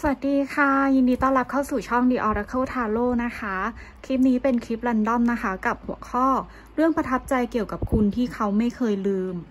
สวัสดีค่ะยินดีต้อนรับเข้าสู่ช่อง The Oracle Tarot นะคะคลิปนี้เป็นคลิป Random นะคะกับหัวข้อเรื่องประทับใจเกี่ยวกับคุณที่เขาไม่เคยลืม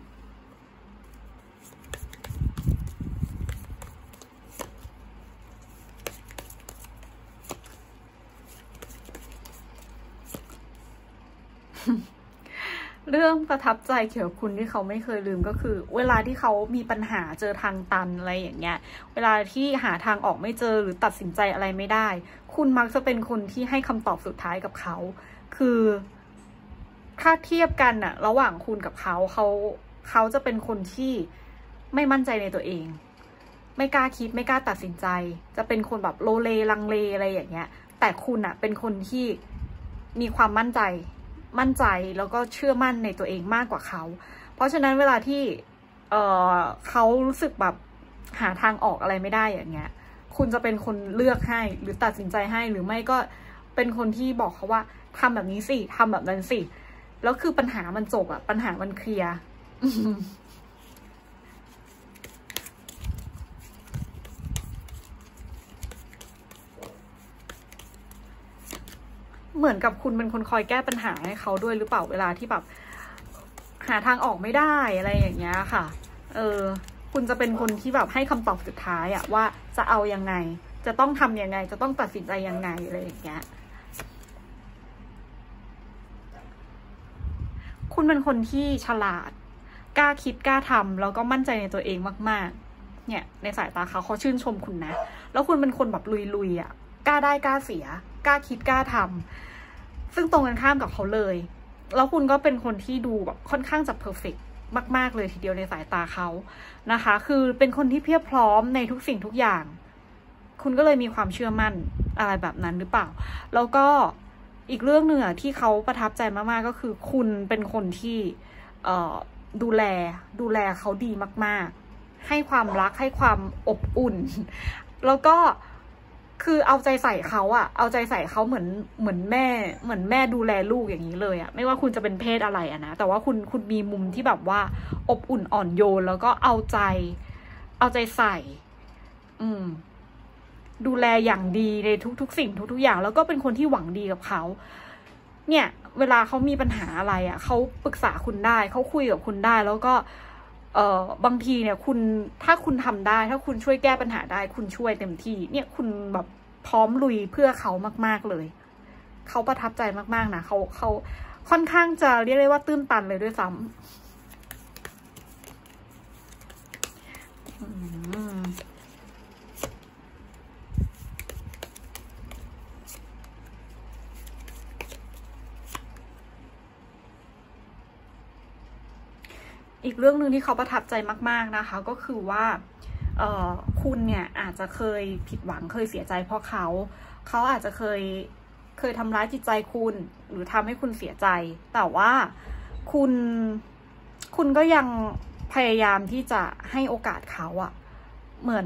เรื่องประทับใจเกี่ยวกับคุณที่เขาไม่เคยลืมก็คือเวลาที่เขามีปัญหาเจอทางตันอะไรอย่างเงี้ยเวลาที่หาทางออกไม่เจอหรือตัดสินใจอะไรไม่ได้คุณมักจะเป็นคนที่ให้คำตอบสุดท้ายกับเขาคือถ้าเทียบกันอะระหว่างคุณกับเขาจะเป็นคนที่ไม่มั่นใจในตัวเองไม่กล้าคิดไม่กล้าตัดสินใจจะเป็นคนแบบโลเลลังเลอะไรอย่างเงี้ยแต่คุณอะเป็นคนที่มีความมั่นใจแล้วก็เชื่อมั่นในตัวเองมากกว่าเขาเพราะฉะนั้นเวลาที่เขารู้สึกแบบหาทางออกอะไรไม่ได้อย่างเงี้ยคุณจะเป็นคนเลือกให้หรือตัดสินใจให้หรือไม่ก็เป็นคนที่บอกเขาว่าทำแบบนี้สิทำแบบนั้นสิแล้วคือปัญหามันจบอะปัญหามันเคลียร์เหมือนกับคุณเป็นคนคอยแก้ปัญหาให้เขาด้วยหรือเปล่าเวลาที่แบบหาทางออกไม่ได้อะไรอย่างเงี้ยค่ะคุณจะเป็นคนที่แบบให้คำตอบสุดท้ายอะว่าจะเอายังไงจะต้องทำยังไงจะต้องตัดสินใจยังไงอะไรอย่างเงี้ยคุณเป็นคนที่ฉลาดกล้าคิดกล้าทำแล้วก็มั่นใจในตัวเองมากๆเนี่ยในสายตาเขาชื่นชมคุณนะแล้วคุณเป็นคนแบบลุยๆอะกล้าได้กล้าเสียกล้าคิดกล้าทำซึ่งตรงกันข้ามกับเขาเลยแล้วคุณก็เป็นคนที่ดูแบบค่อนข้างจะเพอร์เฟกต์มากๆเลยทีเดียวในสายตาเขานะคะคือเป็นคนที่เพียบพร้อมในทุกสิ่งทุกอย่างคุณก็เลยมีความเชื่อมั่นอะไรแบบนั้นหรือเปล่าแล้วก็อีกเรื่องหนึ่งที่เขาประทับใจมากๆก็คือคุณเป็นคนที่ดูแลเขาดีมากๆให้ความรักให้ความอบอุ่นแล้วก็คือเอาใจใส่เขาอะเอาใจใส่เขาเหมือนแม่ดูแลลูกอย่างนี้เลยอะไม่ว่าคุณจะเป็นเพศอะไรอะนะแต่ว่าคุณมีมุมที่แบบว่าอบอุ่นอ่อนโยนแล้วก็เอาใจใส่ดูแลอย่างดีในทุกสิ่งทุกอย่างแล้วก็เป็นคนที่หวังดีกับเขาเนี่ยเวลาเขามีปัญหาอะไรอะเขาปรึกษาคุณได้เขาคุยกับคุณได้แล้วก็บางทีเนี่ยถ้าคุณทำได้ถ้าคุณช่วยแก้ปัญหาได้คุณช่วยเต็มที่เนี่ยคุณแบบพร้อมลุยเพื่อเขามากๆเลยเขาประทับใจมากๆนะเขาค่อนข้างจะเรียกได้ว่าตื้นตันเลยด้วยซ้ำอีกเรื่องหนึ่งที่เขาประทับใจมากๆนะคะก็คือว่าคุณเนี่ยอาจจะเคยผิดหวังเคยเสียใจเพราะเขาอาจจะเคยทำร้ายจิตใจคุณหรือทำให้คุณเสียใจแต่ว่าคุณก็ยังพยายามที่จะให้โอกาสเขาอะเหมือน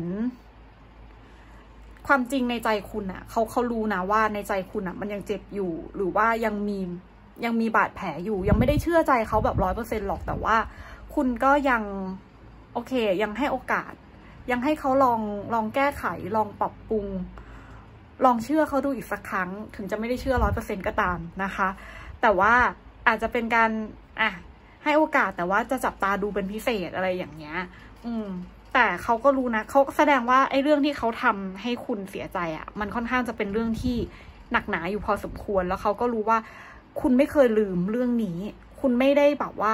ความจริงในใจคุณอะเขารู้นะว่าในใจคุณอะมันยังเจ็บอยู่หรือว่ายังมีบาดแผลอยู่ยังไม่ได้เชื่อใจเขาแบบ100%หรอกแต่ว่าคุณก็ยังโอเคยังให้โอกาสยังให้เขาลองแก้ไขลองปรับปรุงลองเชื่อเขาดูอีกสักครั้งถึงจะไม่ได้เชื่อ100%ก็ตามนะคะแต่ว่าอาจจะเป็นการให้โอกาสแต่ว่าจะจับตาดูเป็นพิเศษอะไรอย่างเงี้ยแต่เขาก็รู้นะเขาแสดงว่าไอ้เรื่องที่เขาทำให้คุณเสียใจอะมันค่อนข้างจะเป็นเรื่องที่หนักหนาอยู่พอสมควรแล้วเขาก็รู้ว่าคุณไม่เคยลืมเรื่องนี้คุณไม่ได้แบบว่า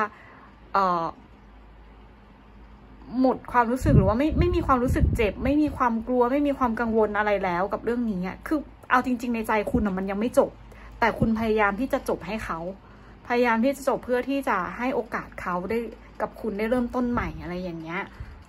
หมดความรู้สึกหรือว่าไม่มีความรู้สึกเจ็บไม่มีความกลัวไม่มีความกังวลอะไรแล้วกับเรื่องนี้คือเอาจริงๆในใจคุณมันยังไม่จบแต่คุณพยายามที่จะจบให้เขาพยายามที่จะจบเพื่อที่จะให้โอกาสเขาได้กับคุณได้เริ่มต้นใหม่อะไรอย่างเงี้ย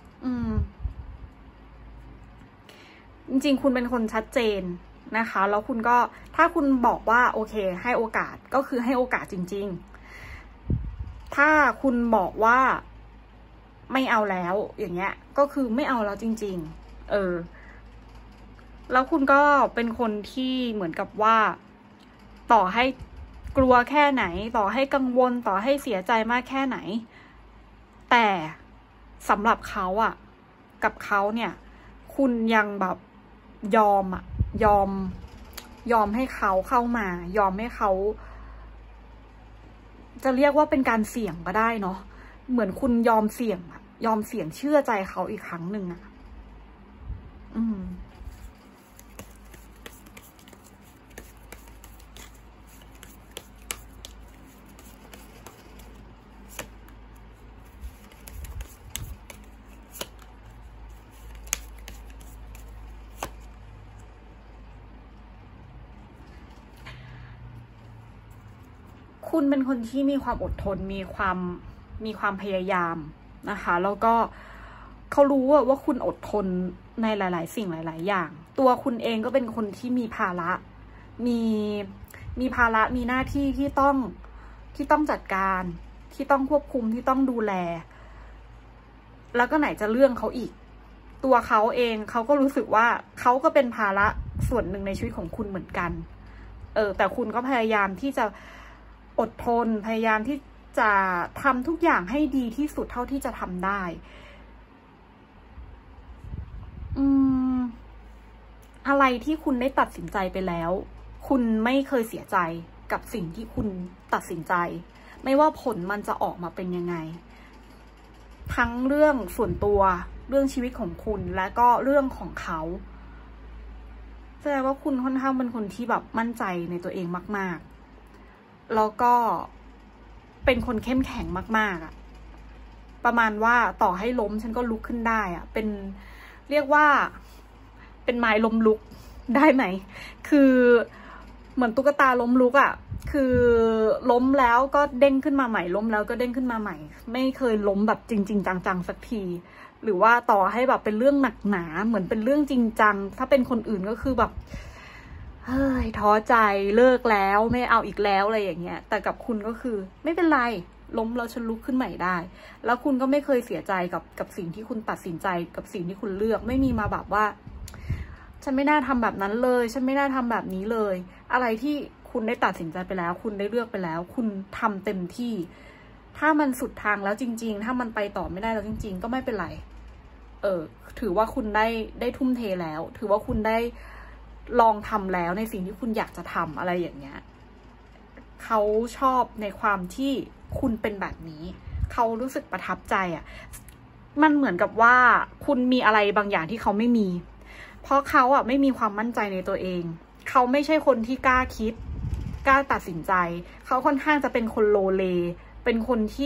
จริงๆคุณเป็นคนชัดเจนนะคะแล้วคุณก็ถ้าคุณบอกว่าโอเคให้โอกาสก็คือให้โอกาสจริงๆถ้าคุณบอกว่าไม่เอาแล้วอย่างเงี้ยก็คือไม่เอาแล้วจริงๆแล้วคุณก็เป็นคนที่เหมือนกับว่าต่อให้กลัวแค่ไหนต่อให้กังวลต่อให้เสียใจมากแค่ไหนแต่สำหรับเขากับเขาเนี่ยคุณยังแบบยอมอะยอมให้เขาเข้ามายอมให้เขาจะเรียกว่าเป็นการเสี่ยงก็ได้เนาะเหมือนคุณยอมเสี่ยงอะยอมเสี่ยงเชื่อใจเขาอีกครั้งหนึ่งอะคุณเป็นคนที่มีความอดทนมีความพยายามนะคะแล้วก็เขารู้ว่าคุณอดทนในหลายๆสิ่งหลายๆอย่างตัวคุณเองก็เป็นคนที่มีภาระมีภาระมีหน้าที่ที่ต้องจัดการที่ต้องควบคุมที่ต้องดูแลแล้วก็ไหนจะเรื่องเขาอีกตัวเขาเองเขาก็รู้สึกว่าเขาก็เป็นภาระส่วนหนึ่งในชีวิตของคุณเหมือนกันแต่คุณก็พยายามที่จะอดทนพยายามที่จะทำทุกอย่างให้ดีที่สุดเท่าที่จะทำได้อะไรที่คุณได้ตัดสินใจไปแล้วคุณไม่เคยเสียใจกับสิ่งที่คุณตัดสินใจไม่ว่าผลมันจะออกมาเป็นยังไงทั้งเรื่องส่วนตัวเรื่องชีวิตของคุณและก็เรื่องของเขาแสดงว่าคุณค่อนข้างเป็นคนที่แบบมั่นใจในตัวเองมากๆแล้วก็เป็นคนเข้มแข็งมากๆอะประมาณว่าต่อให้ล้มฉันก็ลุกขึ้นได้อะเป็นเรียกว่าเป็นไม้ล้มลุกได้ไหมคือเหมือนตุ๊กตาล้มลุกอะคือล้มแล้วก็เด้งขึ้นมาใหม่ล้มแล้วก็เด้งขึ้นมาใหม่ไม่เคยล้มแบบจริงๆจังๆสักทีหรือว่าต่อให้แบบเป็นเรื่องหนักหนาเหมือนเป็นเรื่องจริงจังถ้าเป็นคนอื่นก็คือแบบเฮ้ยท้อใจเลิกแล้วไม่เอาอีกแล้วอะไรอย่างเงี้ยแต่กับคุณก็คือไม่เป็นไรล้มแล้วฉันลุกขึ้นใหม่ได้แล้วคุณก็ไม่เคยเสียใจกับสิ่งที่คุณตัดสินใจกับสิ่งที่คุณเลือกไม่มีมาแบบว่าฉันไม่น่าทำแบบนั้นเลยฉันไม่น่าทำแบบนี้เลยอะไรที่คุณได้ตัดสินใจไปแล้วคุณได้เลือกไปแล้วคุณทำเต็มที่ถ้ามันสุดทางแล้วจริงๆถ้ามันไปต่อไม่ได้แล้วจริงๆก็ไม่เป็นไรถือว่าคุณได้ทุ่มเทแล้วถือว่าคุณได้ลองทำแล้วในสิ่งที่คุณอยากจะทำอะไรอย่างเงี้ยเขาชอบในความที่คุณเป็นแบบนี้เขารู้สึกประทับใจอ่ะมันเหมือนกับว่าคุณมีอะไรบางอย่างที่เขาไม่มีเพราะเขาอ่ะไม่มีความมั่นใจในตัวเองเขาไม่ใช่คนที่กล้าคิดกล้าตัดสินใจเขาค่อนข้างจะเป็นคนโลเลเป็นคนที่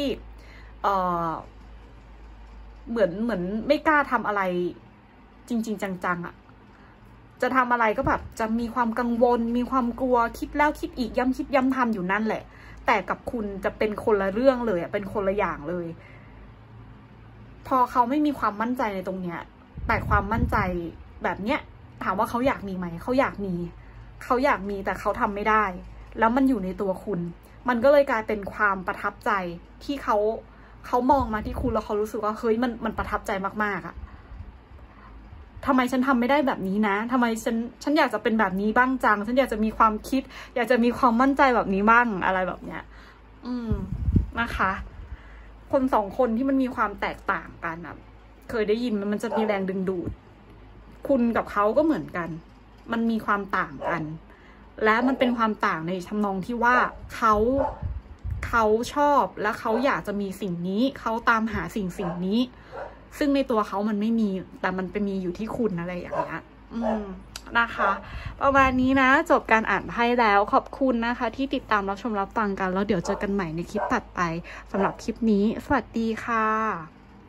เหมือนไม่กล้าทำอะไรจริงๆจังๆอ่ะจะทำอะไรก็แบบจะมีความกังวลมีความกลัวคิดแล้วคิดอีกย้ำคิดย้ำทำอยู่นั่นแหละแต่กับคุณจะเป็นคนละเรื่องเลยอ่ะเป็นคนละอย่างเลยพอเขาไม่มีความมั่นใจในตรงเนี้ยแต่ความมั่นใจแบบเนี้ยถามว่าเขาอยากมีไหมเขาอยากมีแต่เขาทำไม่ได้แล้วมันอยู่ในตัวคุณมันก็เลยกลายเป็นความประทับใจที่เขามองมาที่คุณแล้วเขารู้สึกว่าเฮ้ยมันประทับใจมากๆอะทำไมฉันทำไม่ได้แบบนี้นะทำไมฉันอยากจะเป็นแบบนี้บ้างจังฉันอยากจะมีความคิดอยากจะมีความมั่นใจแบบนี้บ้างอะไรแบบเนี้ยนะคะคนสองคนที่มันมีความแตกต่างกันอะเคยได้ยินมันจะมีแรงดึงดูดคุณกับเขาก็เหมือนกันมันมีความต่างกันและมันเป็นความต่างในทำนองที่ว่าเขาชอบและเขาอยากจะมีสิ่งนี้เขาตามหาสิ่งนี้ซึ่งในตัวเขามันไม่มีแต่มันไปมีอยู่ที่คุณอะไรอย่างเงี้ยนะคะประมาณนี้นะจบการอ่านไพ่แล้วขอบคุณนะคะที่ติดตามรับชมรับฟังกันแล้วเดี๋ยวเจอกันใหม่ในคลิปถัดไปสำหรับคลิปนี้สวัสดีค่ะ